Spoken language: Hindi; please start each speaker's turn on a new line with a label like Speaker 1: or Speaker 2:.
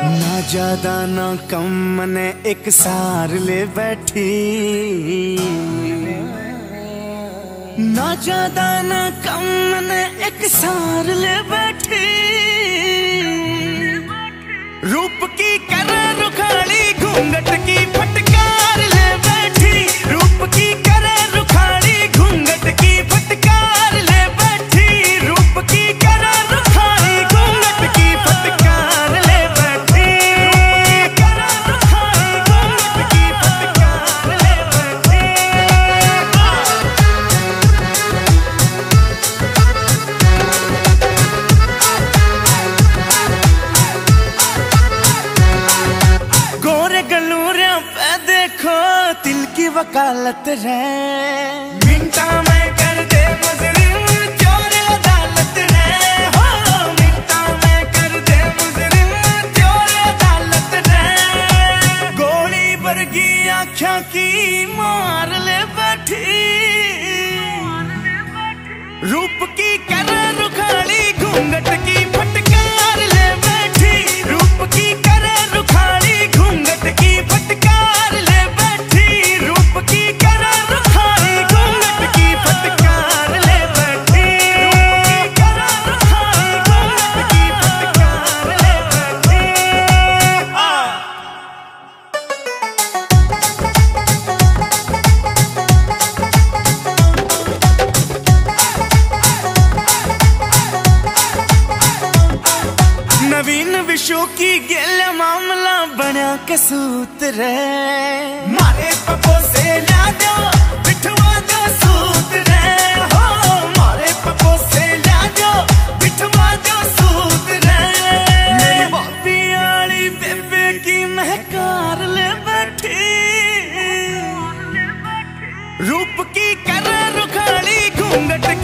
Speaker 1: ना ज्यादा ना कम मने एक सार ले बैठी, ना ज्यादा ना कम मने एक सार ले बैठी। रूप की कर रुखाड़ी घूंघट की फटकार ले बैठी, रूप की कर रुखाड़ी घूंघट की फटकार ले बैठी, रूप की कर रुखाड़ी घूंघट की फटकार ले बैठी, कर रुखाड़ी घूंघट की फटकार ले बैठी। गोरे गलूरिया पे देखो तिल की वकालत रे, मिंटा में कर दे मुजरिम चोर अदालत रे, हो मिंटा में कर दे मुजरिम चोर अदालत रे। गोली वर्गी आँखों की मार ले बैठी, रूप की कर रुखाड़ी घूंघट की फटकार ले बैठी, रूप की कर रुखाड़ी घूंघट की फटकार ले बैठी, रूप की कर रुखाड़ी घूंघट की फटकार ले बैठी, रूप की कर रुखाड़ी घूंघट की फटकार ले बैठी। नवीन विशु की गेल मामला बना कसूत रे, मारे पपो से ला दो बिठवा दो सूत रे, हो मारे पपो से ला दो बिठवा दो सूत रे। मेरी बापी आली बेबे की महकार ले बैठी, रूप की कर रुखाड़ी घूंघट